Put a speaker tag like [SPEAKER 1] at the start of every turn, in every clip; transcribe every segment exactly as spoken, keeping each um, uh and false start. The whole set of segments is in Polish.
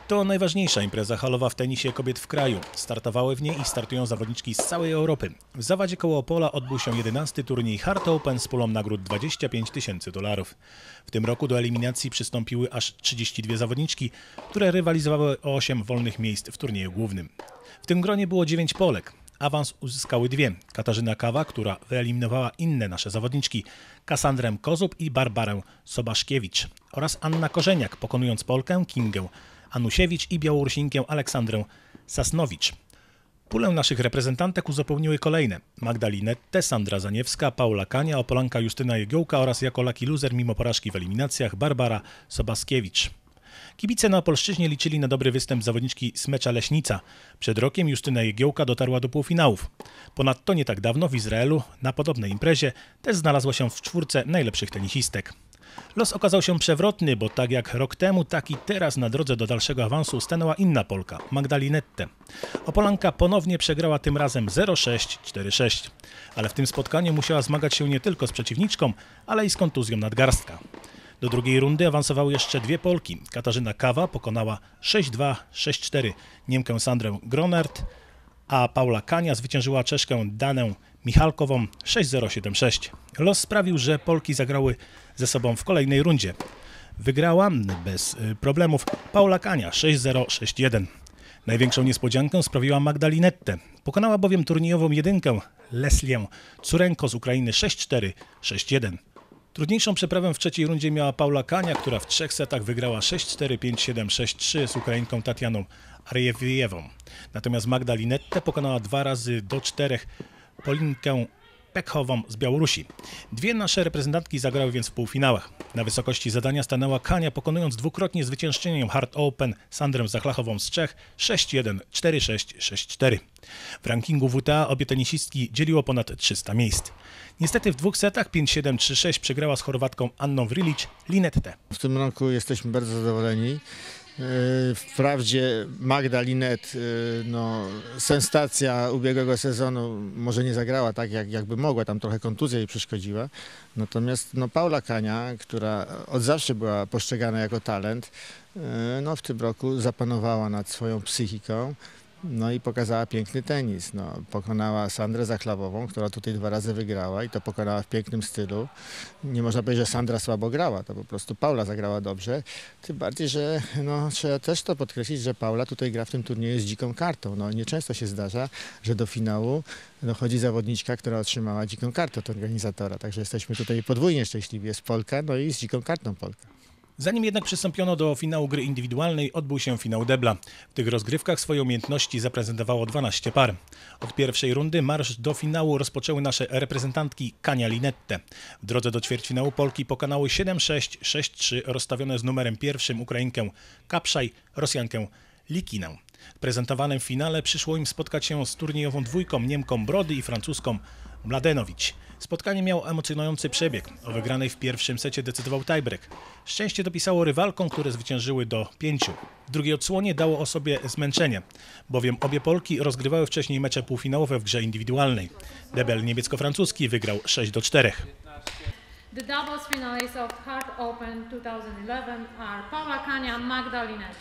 [SPEAKER 1] To najważniejsza impreza halowa w tenisie kobiet w kraju. Startowały w niej i startują zawodniczki z całej Europy. W zawadzie koło Opola odbył się jedenasty turniej Hard Open z pulą nagród dwadzieścia pięć tysięcy dolarów. W tym roku do eliminacji przystąpiły aż trzydzieści dwie zawodniczki, które rywalizowały o osiem wolnych miejsc w turnieju głównym. W tym gronie było dziewięć Polek. Awans uzyskały dwie. Katarzyna Kawa, która wyeliminowała inne nasze zawodniczki, Kasandrę Kozub i Barbarę Sobaszkiewicz, oraz Anna Korzeniak, pokonując Polkę Kingę Anusiewicz i Białorusinkę Aleksandrę Sasnowicz. Pulę naszych reprezentantek uzupełniły kolejne: Magda Linette, Sandra Zaniewska, Paula Kania, Opolanka Justyna Jegiołka oraz jako lucky loser mimo porażki w eliminacjach Barbara Sobaszkiewicz. Kibice na Opolszczyźnie liczyli na dobry występ zawodniczki Smecza Leśnica. Przed rokiem Justyna Jegiołka dotarła do półfinałów. Ponadto nie tak dawno w Izraelu na podobnej imprezie też znalazła się w czwórce najlepszych tenisistek. Los okazał się przewrotny, bo tak jak rok temu, tak i teraz na drodze do dalszego awansu stanęła inna Polka, Magda Linette. Opolanka ponownie przegrała tym razem zero sześć cztery sześć, ale w tym spotkaniu musiała zmagać się nie tylko z przeciwniczką, ale i z kontuzją nadgarstka. Do drugiej rundy awansowały jeszcze dwie Polki. Katarzyna Kawa pokonała sześć dwa sześć cztery Niemkę Sandrę Gronert, a Paula Kania zwyciężyła Czeszkę Danę Michalkową sześć zero siedem sześć. Los sprawił, że Polki zagrały ze sobą w kolejnej rundzie. Wygrała bez problemów Paula Kania sześć zero sześć jeden. Największą niespodziankę sprawiła Magda Linette. Pokonała bowiem turniejową jedynkę Leslię Curenko z Ukrainy sześć cztery sześć jeden. Trudniejszą przeprawę w trzeciej rundzie miała Paula Kania, która w trzech setach wygrała sześć cztery pięć siedem sześć trzy z Ukrainką Tatianą Arjewiewą. Natomiast Magda Linette pokonała dwa razy do czterech Polinkę Pekhową z Białorusi. Dwie nasze reprezentantki zagrały więc w półfinałach. Na wysokości zadania stanęła Kania, pokonując dwukrotnie zwyciężczynię Hard Open Sandrę Zachlachową z Czech sześć jeden cztery sześć sześć cztery. W rankingu W T A obie tenisistki dzieliło ponad trzysta miejsc. Niestety w dwóch setach pięć siedem trzy sześć przegrała z Chorwatką Anną Vrilić Linette.
[SPEAKER 2] W tym roku jesteśmy bardzo zadowoleni. Wprawdzie Magda Linette, no, sensacja ubiegłego sezonu, może nie zagrała tak, jak, jakby mogła, tam trochę kontuzja jej przeszkodziła. Natomiast no, Paula Kania, która od zawsze była postrzegana jako talent, no, w tym roku zapanowała nad swoją psychiką. No i pokazała piękny tenis. No, pokonała Sandrę Zachlawową, która tutaj dwa razy wygrała i to pokonała w pięknym stylu. Nie można powiedzieć, że Sandra słabo grała, to po prostu Paula zagrała dobrze. Tym bardziej, że no, trzeba też to podkreślić, że Paula tutaj gra w tym turnieju z dziką kartą. No, nieczęsto się zdarza, że do finału dochodzi zawodniczka, która otrzymała dziką kartę od organizatora. Także jesteśmy tutaj podwójnie szczęśliwi. Jest Polka, no i z dziką kartą Polka.
[SPEAKER 1] Zanim jednak przystąpiono do finału gry indywidualnej, odbył się finał debla. W tych rozgrywkach swoje umiejętności zaprezentowało dwanaście par. Od pierwszej rundy marsz do finału rozpoczęły nasze reprezentantki Kania Linette. W drodze do ćwierćfinału Polki pokonały siedem sześć sześć trzy rozstawione z numerem pierwszym Ukrainkę Kapszaj, Rosjankę Likinę. W prezentowanym finale przyszło im spotkać się z turniejową dwójką Niemką Brody i francuską Mladenowicz. Spotkanie miało emocjonujący przebieg. O wygranej w pierwszym secie decydował tiebreak. Szczęście dopisało rywalkom, które zwyciężyły do pięciu. W drugiej odsłonie dało o sobie zmęczenie, bowiem obie Polki rozgrywały wcześniej mecze półfinałowe w grze indywidualnej. Debel niemiecko-francuski wygrał sześć do czterech.
[SPEAKER 3] The doubles finalists of Hard Open two thousand eleven are Paula Kania, Magda Linette.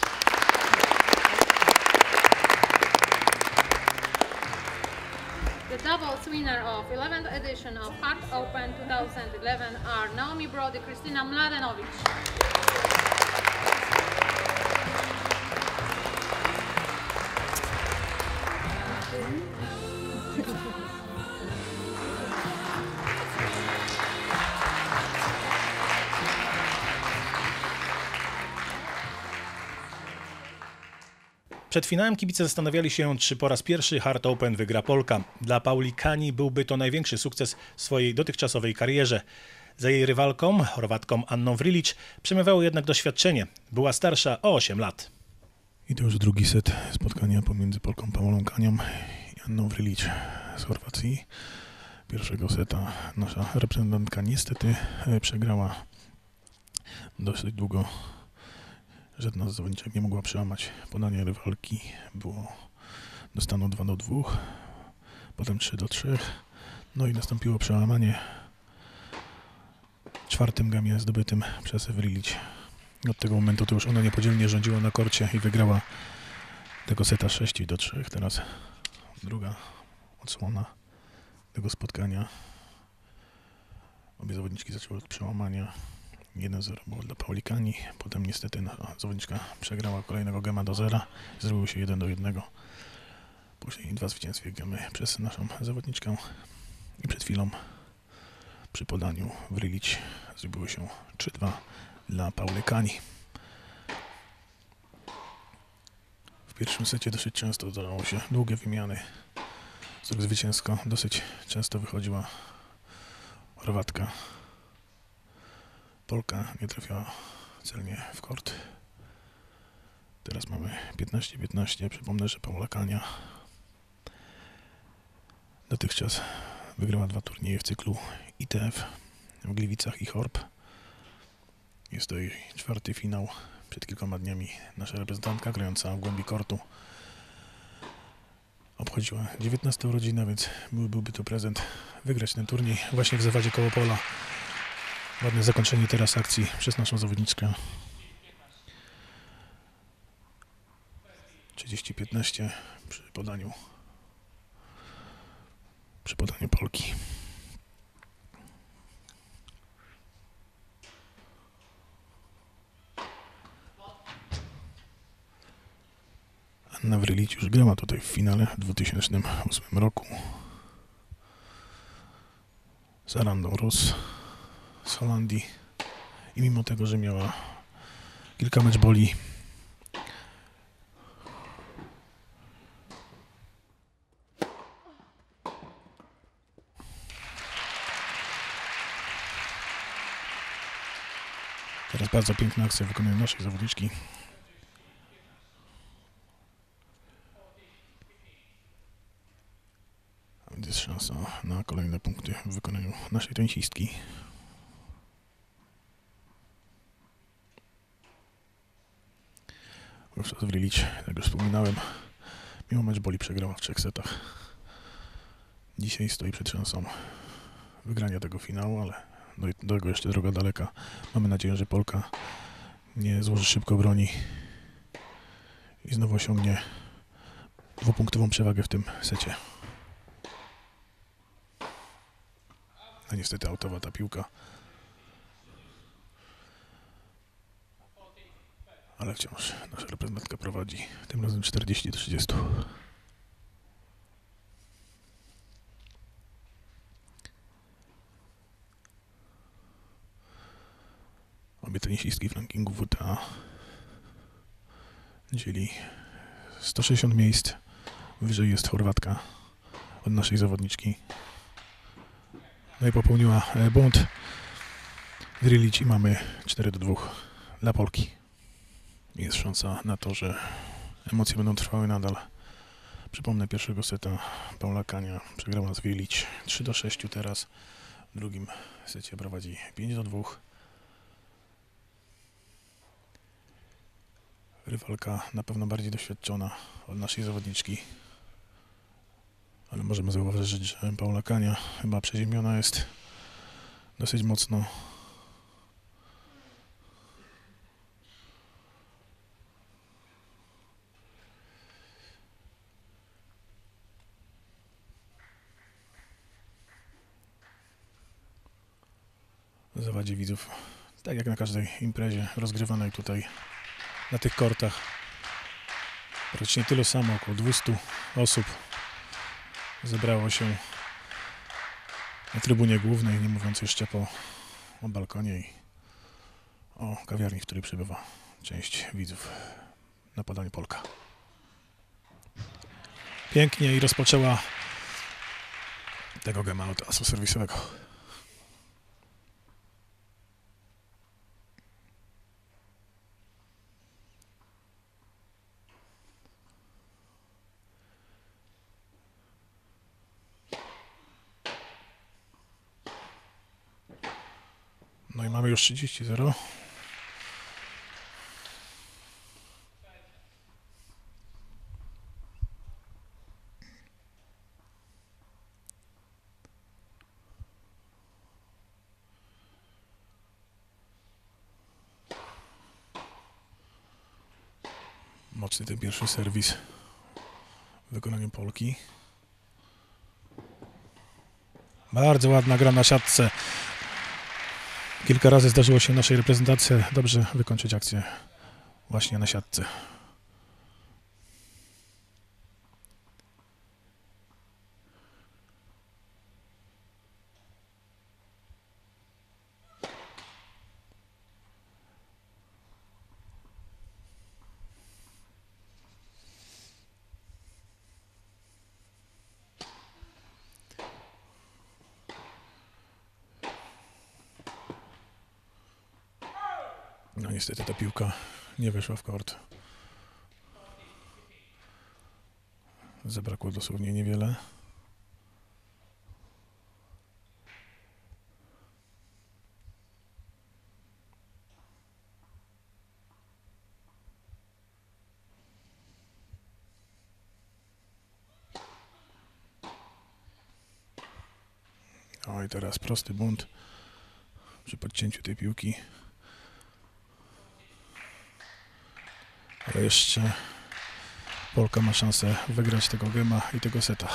[SPEAKER 3] The doubles winner of eleventh edition of Hard Open two thousand eleven are Naomi Brody, Krystyna Mladenowicz.
[SPEAKER 1] Przed finałem kibice zastanawiali się, czy po raz pierwszy Hard Open wygra Polka. Dla Pauli Kani byłby to największy sukces w swojej dotychczasowej karierze. Za jej rywalką, Chorwatką Anną Vrilić, przemawiało jednak doświadczenie. Była starsza o osiem lat.
[SPEAKER 4] I to już drugi set spotkania pomiędzy Polką Paulą Kanią i Anną Vrilić z Chorwacji. Pierwszego seta nasza reprezentantka niestety przegrała dosyć długo. Żadna z zawodniczek nie mogła przełamać podania rywalki. Było do stanu dwa do dwóch, potem trzy do trzech. No i nastąpiło przełamanie w czwartym gamie zdobytym przez Vrilić Od tego momentu to już ona niepodzielnie rządziła na korcie i wygrała tego seta sześć do trzech. Teraz druga odsłona tego spotkania. Obie zawodniczki zaczęły od przełamania. jeden zero było dla Pauli Kani. Potem niestety nasza zawodniczka przegrała kolejnego gema do zera. Zrobiło się jeden do jednego. Później dwa zwycięstwa gemy przez naszą zawodniczkę. I przed chwilą przy podaniu Vrilić zrobiło się trzy dwa dla Pauli Kani. W pierwszym secie dosyć często zdarzało się długie wymiany. Tak zwycięsko dosyć często wychodziła Chorwatka. Polka nie trafiała celnie w kort. Teraz mamy piętnaście piętnaście. Przypomnę, że Paula Kania dotychczas wygrała dwa turnieje w cyklu I T F w Gliwicach i Horb. Jest to jej czwarty finał. Przed kilkoma dniami nasza reprezentantka grająca w głębi kortu obchodziła dziewiętnastą urodzinę, więc byłby to prezent wygrać ten turniej właśnie w zawadzie koło pola. Ładne zakończenie teraz akcji przez naszą zawodniczkę. trzydzieści piętnaście przy podaniu przy podaniu Polki. Anna Vrilić już grała tutaj w finale w dwa tysiące ósmym roku z Arandą Rus z Holandii i mimo tego, że miała kilka meczboli, teraz bardzo piękna akcja wykonują naszej zawodniczki. Jest szansa na kolejne punkty w wykonaniu naszej tenisistki. Wówczas Vrilić, jak już wspominałem, mimo meczboli przegrała w trzech setach. Dzisiaj stoi przed szansą wygrania tego finału, ale do, do tego jeszcze droga daleka. Mamy nadzieję, że Polka nie złoży szybko broni i znowu osiągnie dwupunktową przewagę w tym secie. A niestety autowa ta piłka. Ale wciąż nasza reprezentantka prowadzi, tym razem czterdzieści do trzydziestu. Obie tenisistki w rankingu W T A dzieli sto sześćdziesiąt miejsc. Wyżej jest Chorwatka od naszej zawodniczki. No i popełniła błąd Vrilić i mamy cztery do dwóch dla Polki. Jest szansa na to, że emocje będą trwały nadal. Przypomnę, pierwszego seta Paula Kania przegrała z Vrilić trzy do sześciu teraz. W drugim secie prowadzi pięć do dwóch. Rywalka na pewno bardziej doświadczona od naszej zawodniczki. Ale możemy zauważyć, że Paula Kania chyba przeziębiona jest dosyć mocno. W zawadzie widzów, tak jak na każdej imprezie rozgrywanej tutaj na tych kortach, praktycznie tyle samo, około dwieście osób zebrało się na trybunie głównej, nie mówiąc jeszcze po, o balkonie i o kawiarni, w której przebywa część widzów na podaniu Polka. Pięknie i rozpoczęła tego gema od asu serwisowego. No i mamy już trzydzieści zero. Mocny ten pierwszy serwis w wykonaniu Polki. Bardzo ładna gra na siatce. Kilka razy zdarzyło się naszej reprezentacji dobrze wykończyć akcję właśnie na siatce. No niestety ta piłka nie weszła w kort. Zabrakło dosłownie niewiele. O i teraz prosty bunt przy podcięciu tej piłki. Ale jeszcze Polka ma szansę wygrać tego gema i tego seta.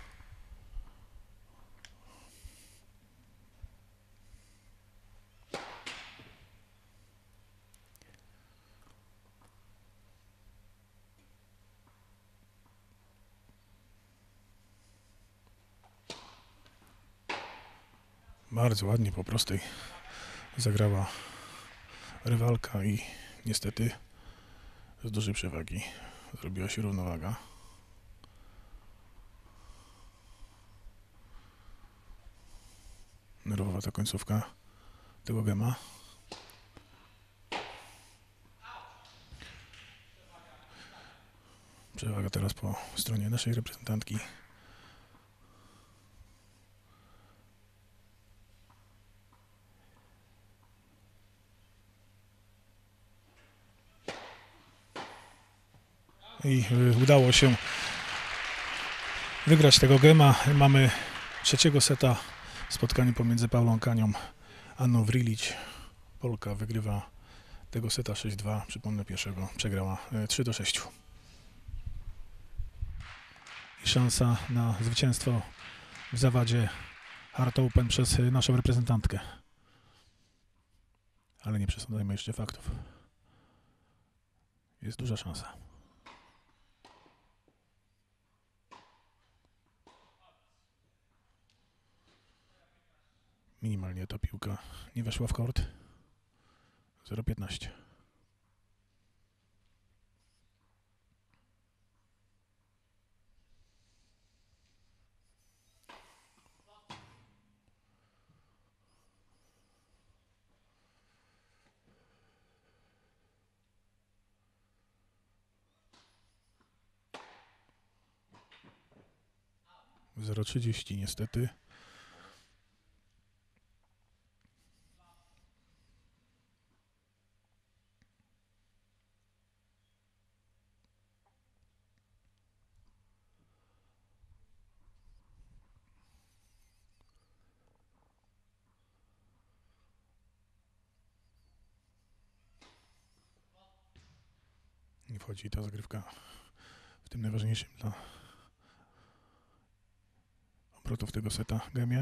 [SPEAKER 4] Bardzo ładnie po prostej zagrała rywalka i niestety z dużej przewagi zrobiła się równowaga. Nerwowa ta końcówka tego gema. Przewaga teraz po stronie naszej reprezentantki. I udało się wygrać tego gema. Mamy trzeciego seta w spotkaniu pomiędzy Paulą Kanią a Anną Vrilić. Polka wygrywa tego seta sześć dwa. Przypomnę, pierwszego przegrała trzy do sześciu. I szansa na zwycięstwo w zawadzie Hard Open przez naszą reprezentantkę. Ale nie przesądzajmy jeszcze faktów. Jest duża szansa. Minimalnie ta piłka nie weszła w kort. zero piętnaście. zero trzydzieści niestety. Nie wchodzi ta zagrywka w tym najważniejszym dla obrotów tego seta gemie.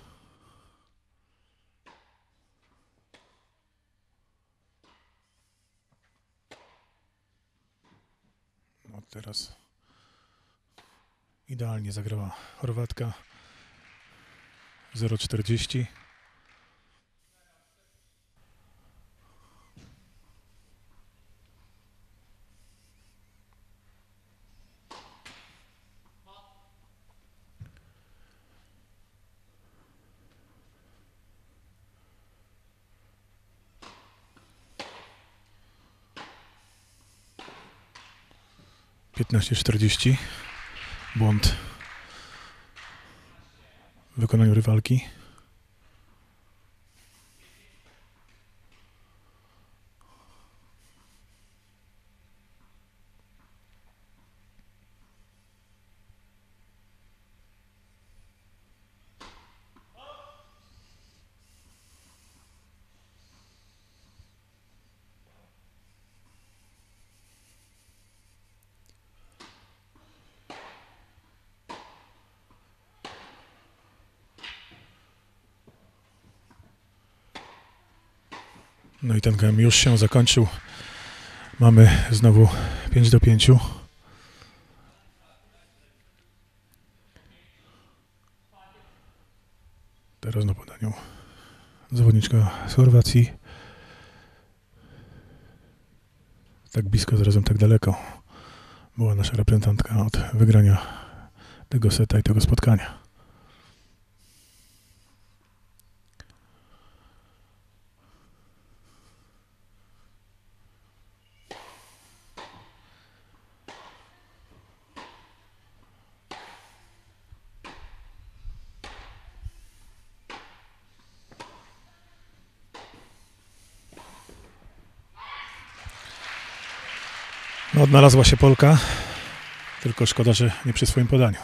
[SPEAKER 4] No teraz idealnie zagrała Chorwatka. zero czterdzieści. piętnaście czterdzieści. Błąd w wykonaniu rywalki. No i ten game już się zakończył. Mamy znowu pięć do pięciu. Teraz na podaniu zawodniczka z Chorwacji. Tak blisko, zarazem tak daleko była nasza reprezentantka od wygrania tego seta i tego spotkania. No, odnalazła się Polka, tylko szkoda, że nie przy swoim podaniu.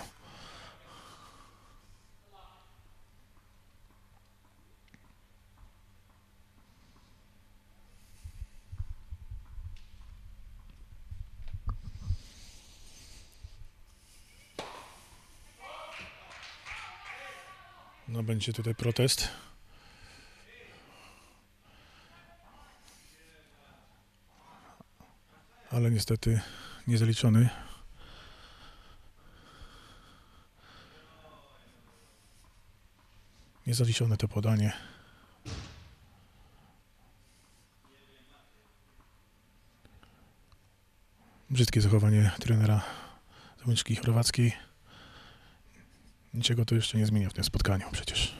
[SPEAKER 4] No, będzie tutaj protest. Ale niestety niezaliczony. Niezaliczone to podanie. Brzydkie zachowanie trenera zawodniczki chorwackiej. Niczego to jeszcze nie zmienia w tym spotkaniu przecież.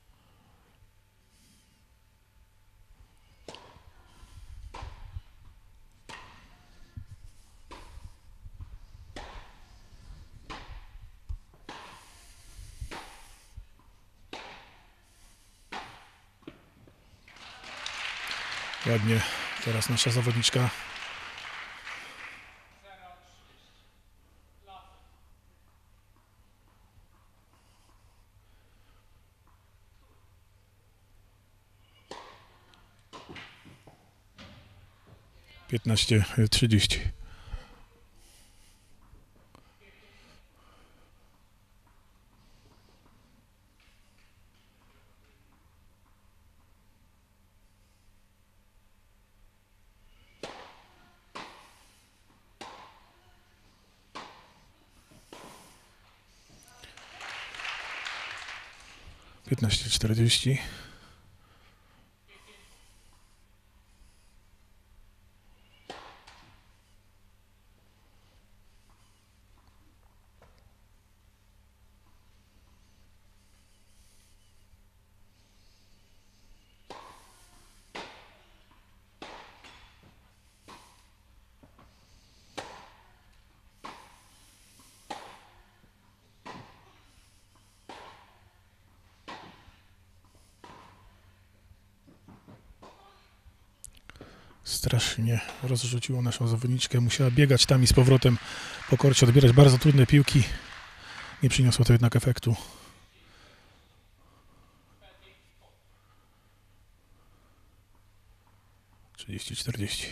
[SPEAKER 4] Ładnie teraz nasza zawodniczka. piętnaście trzydzieści. piętnaście czterdzieści. Strasznie rozrzuciło naszą zawodniczkę. Musiała biegać tam i z powrotem po korcie, odbierać bardzo trudne piłki. Nie przyniosło to jednak efektu. trzydzieści czterdzieści.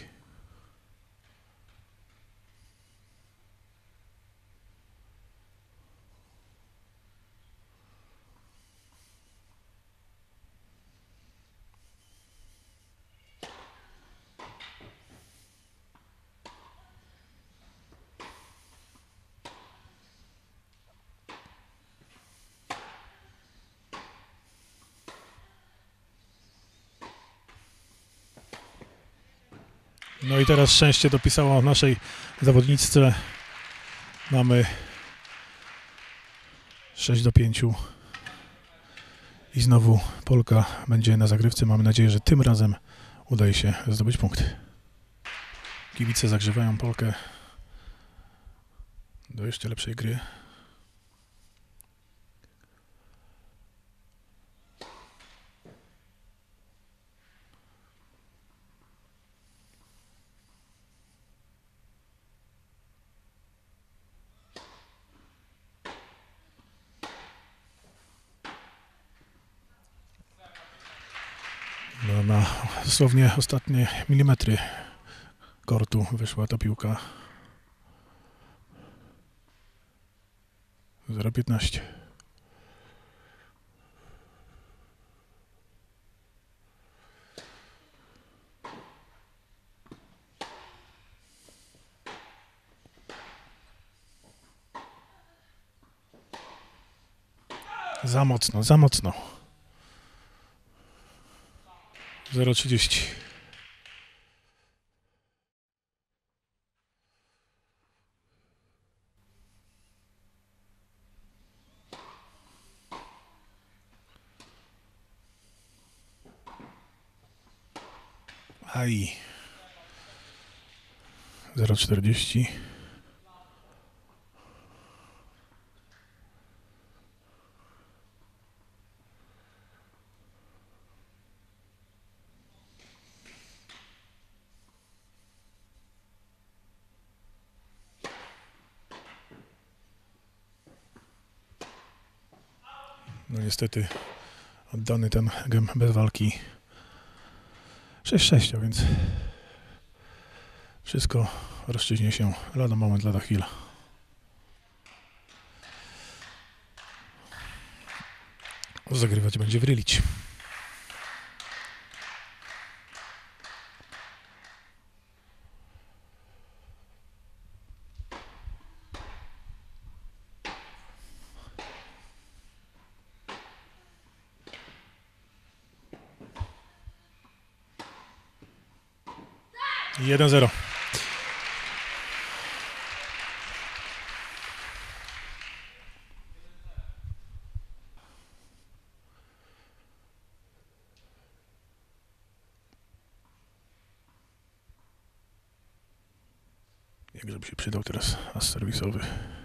[SPEAKER 4] No i teraz szczęście dopisało naszej zawodniczce. Mamy sześć do pięciu. I znowu Polka będzie na zagrywce. Mamy nadzieję, że tym razem udaje się zdobyć punkt. Kibice zagrzewają Polkę do jeszcze lepszej gry. No, na dosłownie ostatnie milimetry kortu wyszła ta piłka. zero piętnaście. Za mocno, za mocno. zero trzydzieści. Aj. zero czterdzieści. No niestety oddany ten gem bez walki. sześć sześć, a więc wszystko rozstrzygnie się lada moment, lada chwila. Zagrywać będzie Wrylić. jeden zero. Jakże by się przydał teraz as serwisowy.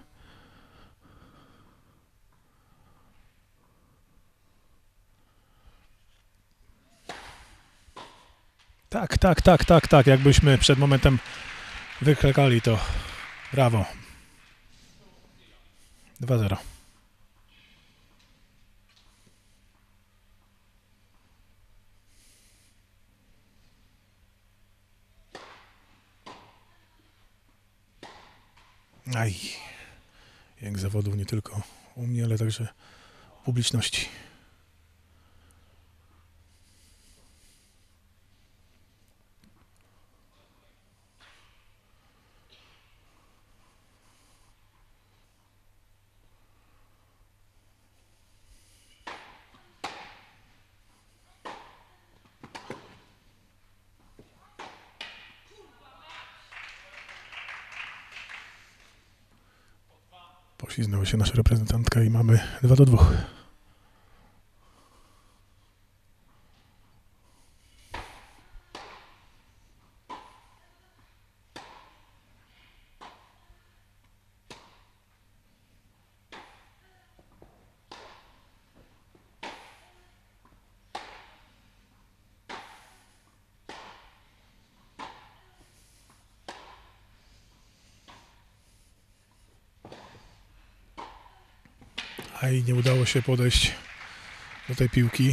[SPEAKER 4] Tak, tak, tak, tak, tak. Jakbyśmy przed momentem wyklikali, to brawo. dwa zero. Aj. Jak zawodów nie tylko u mnie, ale także u publiczności. Pośliznęła się nasza reprezentantka i mamy dwa do dwóch. A i nie udało się podejść do tej piłki.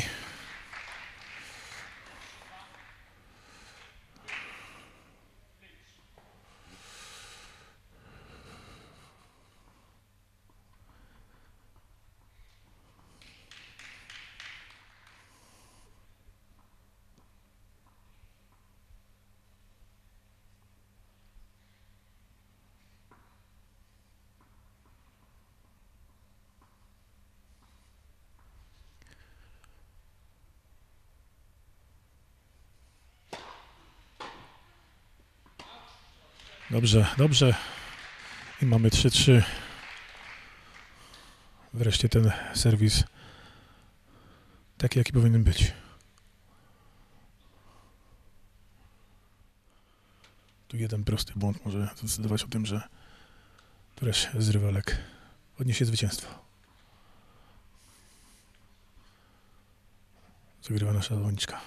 [SPEAKER 4] Dobrze, dobrze. I mamy trzy trzy. Wreszcie ten serwis taki, jaki powinien być. Tu jeden prosty błąd może zdecydować o tym, że któraś z rywalek odniesie zwycięstwo. Zagrywa nasza zawodniczka.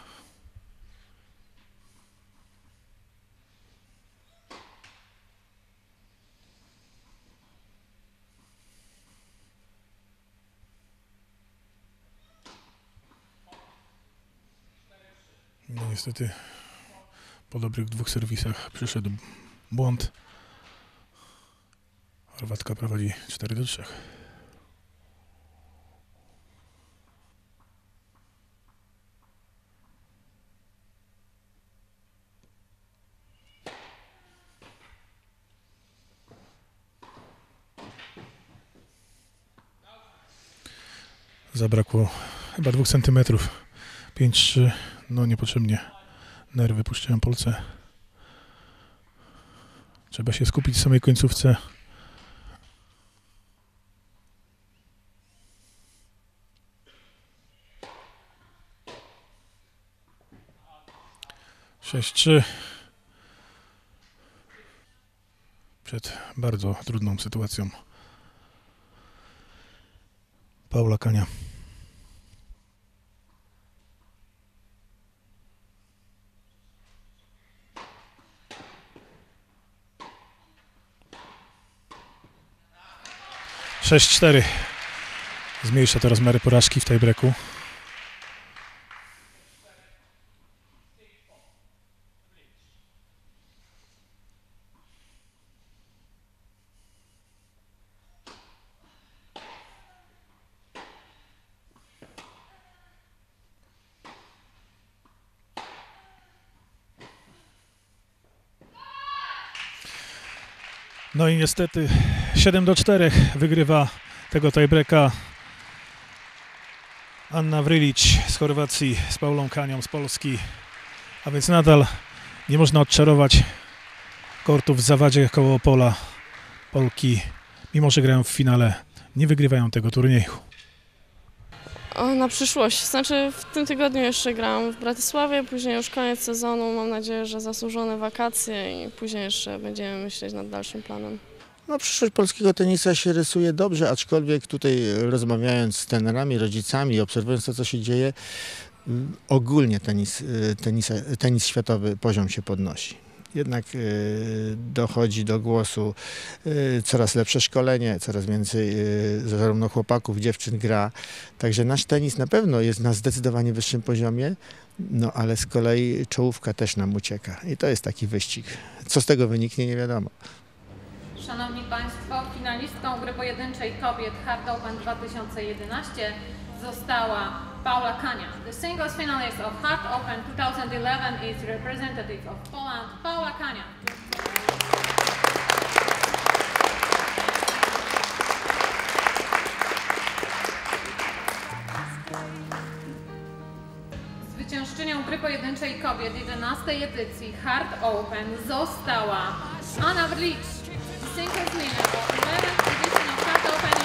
[SPEAKER 4] No niestety po dobrych dwóch serwisach przyszedł błąd. Chorwatka prowadzi cztery do trzech. Zabrakło chyba dwóch centymetrów. pięć trzy. No niepotrzebnie nerwy puszczałem Polce. Trzeba się skupić w samej końcówce. sześć trzy. Przed bardzo trudną sytuacją Paula Kania. sześć cztery. Zmniejsza to rozmiary porażki w tiebreaku. No i niestety siedem do czterech wygrywa tego tiebreaka Anna Vrilić z Chorwacji z Paulą Kanią z Polski. A więc nadal nie można odczarować kortów w zawadzie koło pola. Polki, mimo że grają w finale, nie wygrywają tego turnieju.
[SPEAKER 5] O, na przyszłość. Znaczy w tym tygodniu jeszcze gram w Bratysławie, później już koniec sezonu. Mam nadzieję, że zasłużone wakacje i później jeszcze będziemy myśleć nad dalszym planem.
[SPEAKER 2] No, przyszłość polskiego tenisa się rysuje dobrze, aczkolwiek tutaj rozmawiając z trenerami, rodzicami, obserwując to, co się dzieje, ogólnie tenis, tenisa, tenis światowy poziom się podnosi. Jednak y, dochodzi do głosu y, coraz lepsze szkolenie, coraz więcej y, zarówno chłopaków, dziewczyn gra. Także nasz tenis na pewno jest na zdecydowanie wyższym poziomie, no ale z kolei czołówka też nam ucieka. I to jest taki wyścig. Co z tego wyniknie, nie wiadomo.
[SPEAKER 3] Szanowni Państwo, finalistką gry pojedynczej kobiet Hard Open dwa tysiące jedenaście została Paula Kania. The singles finalist of Hard Open dwa tysiące jedenaście is representative of Poland, Paula Kania. Zwyciężczynią gry pojedynczej kobiet jedenastej edycji Hard Open została Anna Vrilić. The singles winner of eleventh edition of Hard Open